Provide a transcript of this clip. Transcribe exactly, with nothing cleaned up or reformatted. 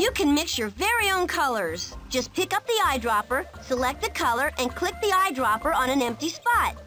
You can mix your very own colors. Just pick up the eyedropper, select the color, and click the eyedropper on an empty spot.